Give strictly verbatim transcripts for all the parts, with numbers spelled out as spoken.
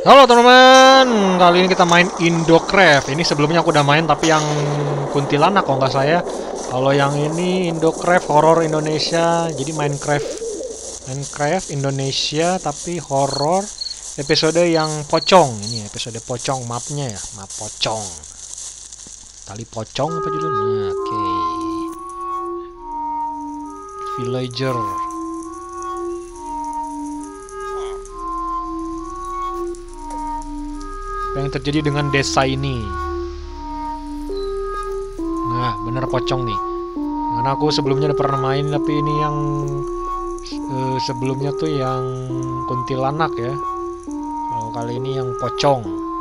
Halo teman-teman, kali ini kita main Indocraft. Ini sebelumnya aku udah main tapi yang kuntilanak kalau nggak saya. Kalau yang ini Indocraft horor Indonesia, jadi Minecraft Minecraft Indonesia tapi horor episode yang pocong. Ini episode pocong mapnya ya, map pocong. Tali pocong apa judulnya? Oke. Okay. Villager. Apa yang terjadi dengan desa ini? Nah, bener pocong nih. Karena aku sebelumnya udah pernah main, tapi ini yang uh, sebelumnya tuh yang kuntilanak ya. Kalau kali ini yang pocong.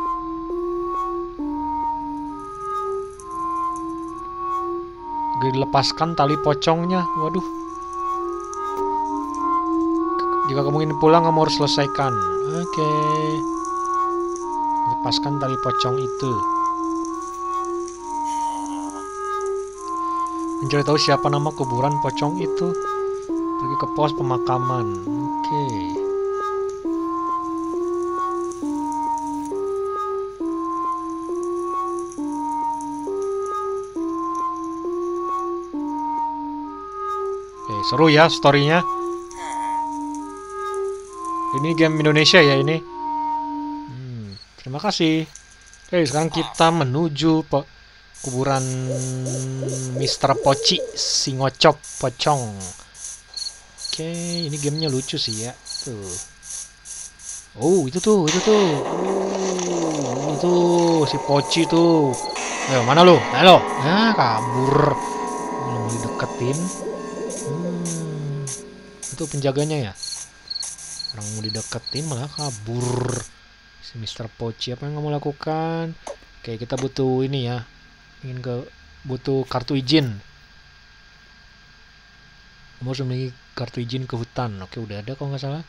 Dilepaskan tali pocongnya. Waduh. Jika kamu ingin pulang, kamu harus selesaikan. Oke. Okay. Lepaskan tali pocong itu. Mencari tahu siapa nama kuburan pocong itu. Pergi ke pos pemakaman. Oke. Okay. Oke, okay, seru ya storynya. Ini game Indonesia ya ini. Terima kasih. Oke, sekarang kita menuju pe kuburan mister Poci, si ngocop pocong. Oke, ini gamenya lucu sih ya. Tuh. Oh, itu tuh, itu tuh. Oh, itu si Poci tuh. Ayo, mana lu? Halo. Nah, kabur. Belum dideketin. Hmm. Itu penjaganya ya. Orang mau dideketin malah kabur. Si mister Poci, apa yang kamu lakukan? Oke, kita butuh ini ya. Ingin ke butuh kartu izin. Kamu harus memiliki kartu izin ke hutan. Oke, udah ada kalau nggak salah.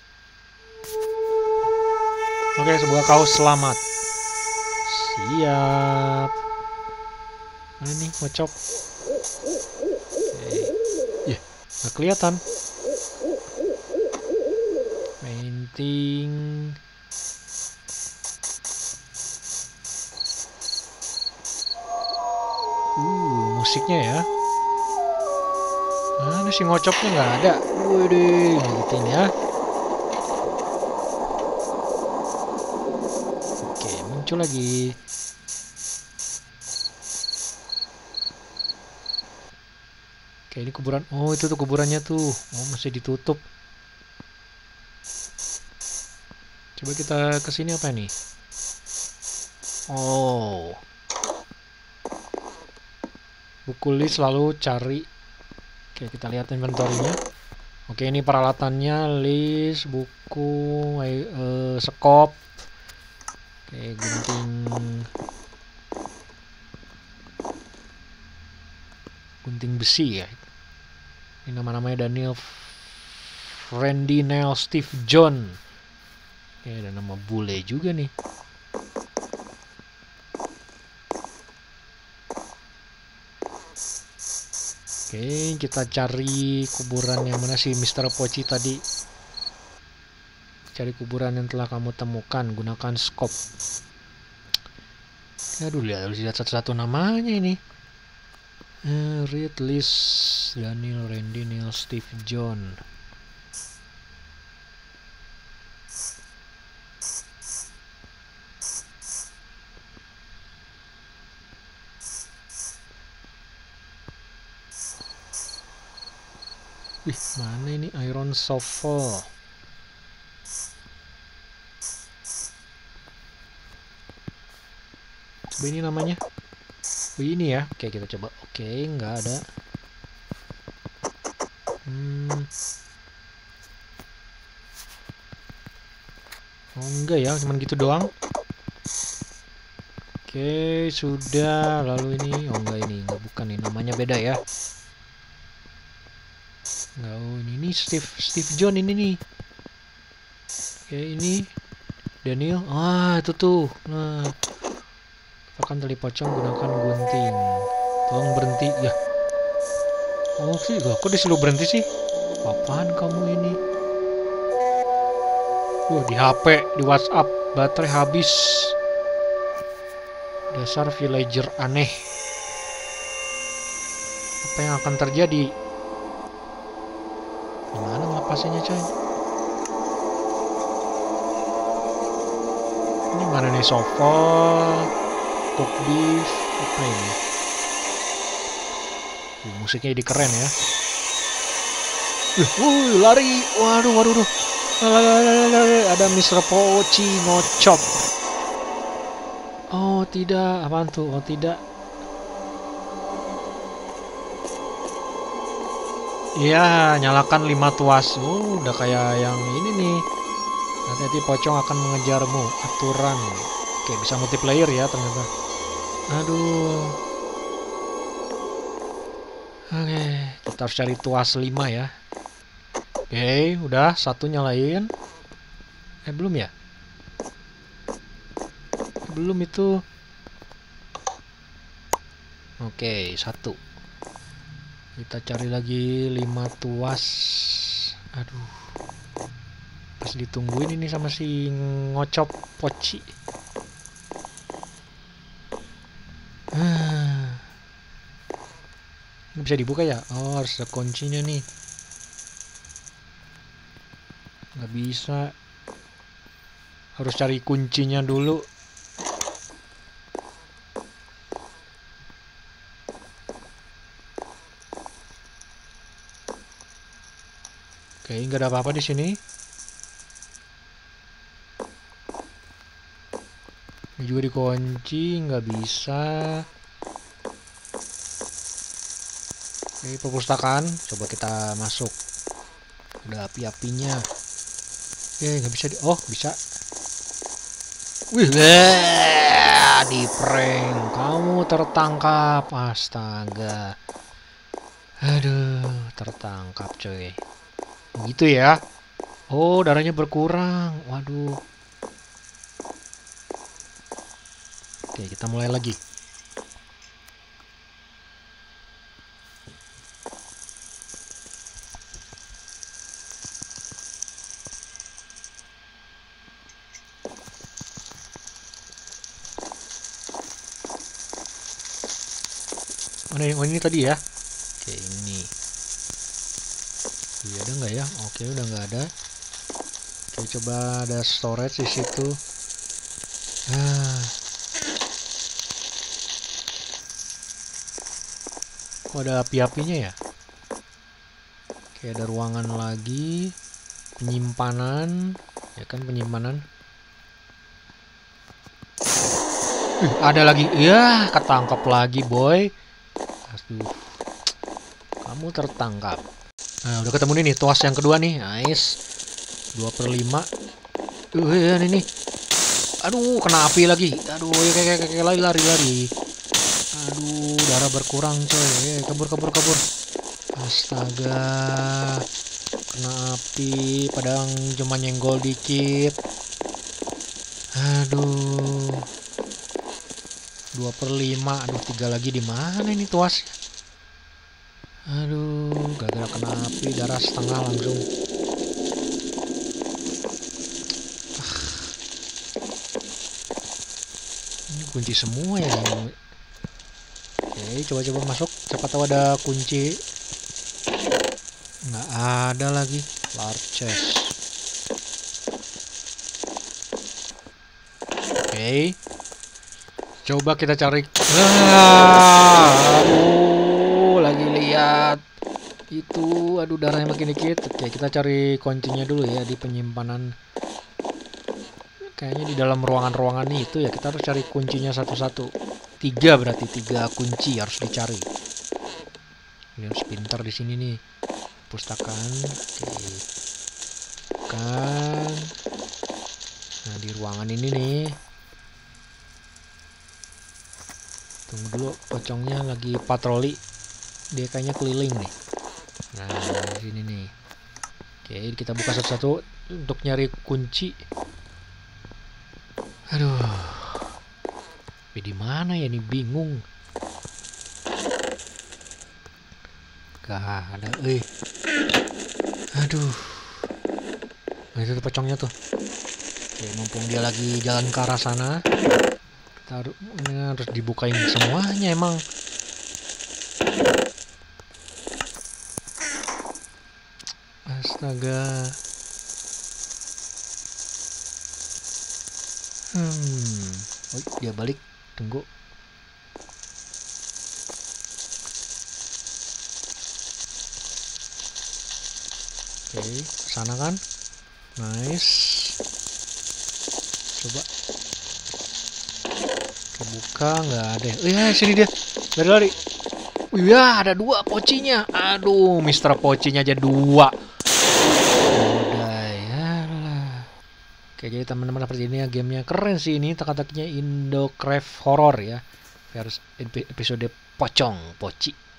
Oke, sebuah kaos selamat. Siap. Mana nih, ngocok? Oke. Ih, nggak kelihatan. Painting. Uh, musiknya ya. Mana si ngocoknya nggak ada. Waduh, ngikutin ya. Oke, muncul lagi. Oke, ini kuburan. Oh, itu tuh kuburannya tuh. Oh, masih ditutup. Coba kita kesini apa nih? Oh. Buku list selalu cari. Oke, kita lihat inventory-nya. Oke, ini peralatannya, list, buku, uh, sekop. Oke, gunting. Gunting besi ya. Ini nama-namanya Daniel, Randy, Neil, Steve, John. Oke, ada nama bule juga nih. Oke, kita cari kuburan yang mana sih mister Poci tadi. Cari kuburan yang telah kamu temukan. Gunakan skop. Aduh, lihat harus lihat satu-satu namanya ini. Uh, read list. Daniel, Randy, Neil, Steve, John. Wih, mana ini iron shovel? Coba ini namanya. Oh, ini ya. Oke, kita coba. Oke, nggak ada. Hmm. Oh, enggak ya, cuman gitu doang. Oke, sudah. Lalu ini, oh enggak ini, enggak, bukan ini. Namanya beda ya. Nggak, oh ini, ini Steve Steve John ini nih. Oke, ini Daniel. Ah, itu tuh. Nah, akan tali pocong, gunakan gunting. Tolong berhenti ya. Oh sih, kok disuruh berhenti sih? Apaan kamu ini? Uh, di H P, di WhatsApp. Baterai habis. Dasar villager aneh. Apa yang akan terjadi? Gimana ngelepasinnya, coy? Ini mana nih, sofa, cook beef, apa ini? Uh, musiknya jadi keren ya. Uh, uh, lari, waduh, waduh, waduh. Ada mister Pochi ngocop. Oh tidak, apaan tuh? Oh tidak. Iya, nyalakan lima tuas. Oh, udah kayak yang ini nih. Hati-hati pocong akan mengejarmu. Aturan. Oke, bisa multiplayer ya ternyata. Aduh. Oke, kita harus cari tuas lima ya. Oke, udah satu nyalain. Eh, belum ya? Belum itu. Oke, satu. Kita cari lagi lima tuas. Aduh. Pas ditungguin ini sama si ngocop Poci. Ah. Ini bisa dibuka ya? Oh, harus ada kuncinya nih. Nggak bisa. Harus cari kuncinya dulu. Oke, nggak ada apa-apa di sini. Ini juga dikunci, nggak bisa. Oke, perpustakaan. Coba kita masuk. Ada api-apinya. Oke, nggak bisa di... Oh, bisa. Wih, di prank. Kamu tertangkap. Astaga. Aduh, tertangkap coy. Gitu ya. Oh, darahnya berkurang. Waduh. Oke, kita mulai lagi. Oh ini, oh, ini tadi ya. Oke, ini. Iya, ada nggak ya? Oke, udah nggak ada. Oke, coba ada storage di situ. Ah. Kok ada api-apinya ya? Oke, ada ruangan lagi. Penyimpanan. Ya kan, penyimpanan. Uh, ada lagi. Ya, ketangkap lagi, boy. Aduh. Kamu tertangkap. Nah, udah ketemu nih, nih tuas yang kedua nih. Nice. dua per lima. Uh, ya, ini nih. Aduh, kena api lagi. Aduh, ya kayak kayak lari lari lari. Aduh, darah berkurang, coy. Eh, kabur kabur kabur. Astaga. Kena api, padahal cuma nyenggol dikit. Aduh. dua per lima. Aduh, tiga lagi di mana ini tuasnya? Aduh, gara-gara kena api darah setengah langsung. Ah. Ini kunci semua ya. Oke, coba-coba masuk. Siapa tahu ada kunci. Nggak ada lagi. Large chest. Oke. Coba kita cari. Ah, aduh, lagi lihat itu. Aduh, darahnya makin dikit. Oke, kita cari kuncinya dulu ya di penyimpanan. Kayaknya di dalam ruangan-ruangan itu ya. Kita harus cari kuncinya satu-satu. Tiga berarti tiga kunci harus dicari. Ini harus pintar di sini nih. Pustakaan. Oke. Kan. Nah, di ruangan ini nih. Tunggu dulu, pocongnya lagi patroli. Dia kayaknya keliling nih. Nah, di sini nih. Oke, kita buka satu-satu untuk nyari kunci. Aduh. Tapi di mana ya nih, bingung. Gak ada, eh. Aduh. Nah, itu tuh pocongnya tuh. Oke, mumpung dia lagi jalan ke arah sana, kita harus, harus dibukain semuanya emang. Astaga. Hmm. Oh, dia balik. Tunggu. Oke, sana kan? Nice. Coba. Kebuka nggak ada. Oh ya, sini dia. Lari-lari. Oh ya, ada dua pocinya. Aduh, Mister Pocinya aja dua. Udah ya lah. Oke, jadi teman-teman seperti ini ya, gamenya keren sih ini. Teka-tekinya Indocraft Horror ya. Versi episode pocong, poci.